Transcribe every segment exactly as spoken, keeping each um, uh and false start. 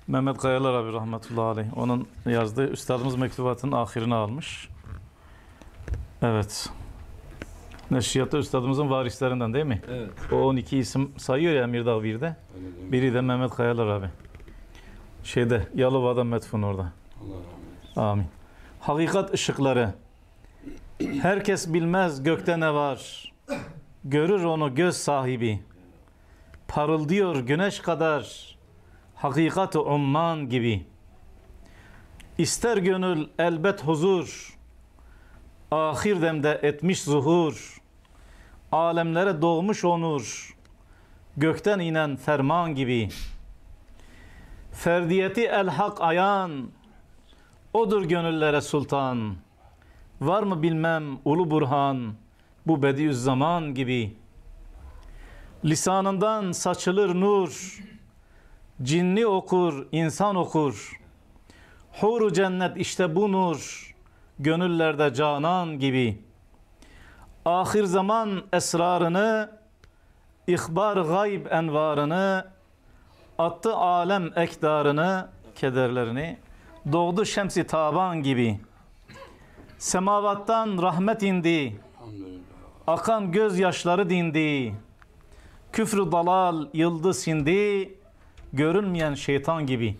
Mehmet Kayalar abi rahmetullahi aleyh. Onun yazdığı Üstadımız Mektubat'ın ahirini almış. Evet. Neşriyatta Üstadımızın varislerinden değil mi? Evet. O on iki isim sayıyor ya Mirdağ birde. Biri de Mehmet Kayalar abi. Şeyde Yalova'da metfun orada. Allah rahmet eylesin. Amin. Hakikat ışıkları. Herkes bilmez gökte ne var. Görür onu göz sahibi. Parıldıyor güneş kadar. Hakikat-ı umman gibi. İster gönül elbet huzur. Ahir demde etmiş zuhur. Alemlere doğmuş onur. Gökten inen ferman gibi. Ferdiyeti el hak ayan. Odur gönüllere sultan. Var mı bilmem ulu burhan. Bu Bediüzzaman gibi. Lisanından saçılır nur. Cinni okur, insan okur. Hur-u cennet işte bu nur. Gönüllerde canan gibi. Ahir zaman esrarını, ihbar gayb envarını, attı alem ekdarını, kederlerini, doğdu şemsi taban gibi. Semavattan rahmet indi, akan gözyaşları dindi. Küfrü dalal yıldız indi, görünmeyen şeytan gibi.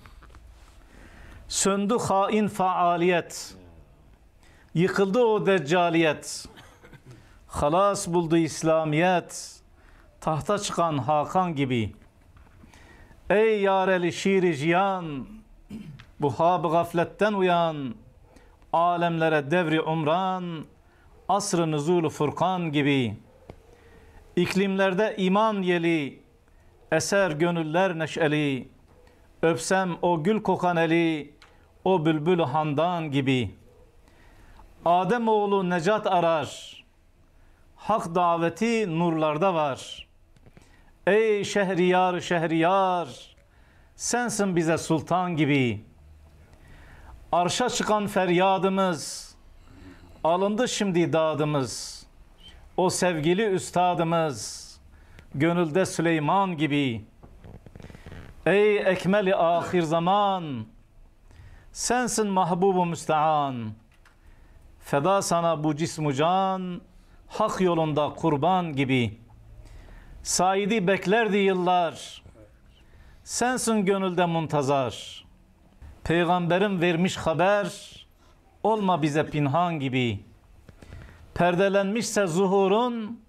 Söndü hain faaliyet, yıkıldı o deccaliyet. Halas buldu İslamiyet, tahta çıkan Hakan gibi. Ey yareli şiir-i cihan, bu hab gafletten uyan. Alemlere devri umran, asr-ı nüzul Furkan gibi. İklimlerde iman yeli, eser gönüller neşeli. Öpsem o gül kokan eli, o bülbül handan gibi. Ademoğlu necat arar, hak daveti nurlarda var. Ey şehriyar şehriyar, sensin bize sultan gibi. Arşa çıkan feryadımız, alındı şimdi dadımız. O sevgili üstadımız, gönülde Süleyman gibi. Ey ekmeli ahir zaman, sensin mahbubu müstean. Feda sana bu cismu can, hak yolunda kurban gibi. Saidi beklerdi yıllar, sensin gönülde muntazar. Peygamberim vermiş haber, olma bize pinhan gibi. Perdelenmişse zuhurun,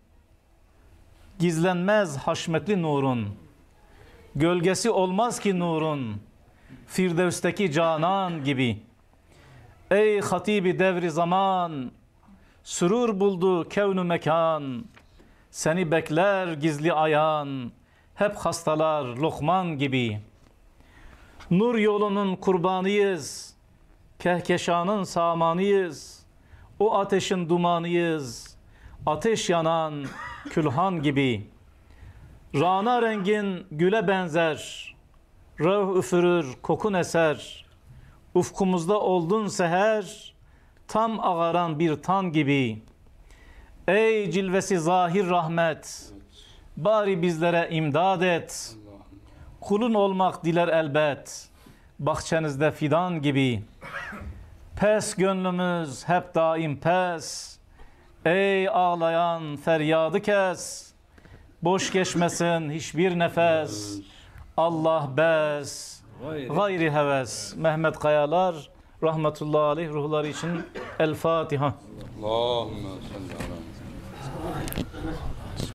gizlenmez haşmetli nurun. Gölgesi olmaz ki nurun, Firdevs'teki canan gibi. Ey hatibi devri zaman, sürur buldu kevn-ü mekan. Seni bekler gizli ayan, hep hastalar Lokman gibi. Nur yolunun kurbanıyız, Kehkeşanın samanıyız. O ateşin dumanıyız, ateş yanan külhan gibi. Rana rengin güle benzer, ruh üfürür kokun eser. Ufkumuzda oldun seher, tam ağaran bir tan gibi. Ey cilvesi zahir rahmet, bari bizlere imdad et. Kulun olmak diler elbet, bahçenizde fidan gibi. Pes gönlümüz hep daim pes, ey ağlayan feryadı kes. Boş geçmesin hiçbir nefes, Allah bes, gayri heves. Mehmet Kayalar rahmetullahi aleyh ruhları için El Fatiha. Allahümme salli ala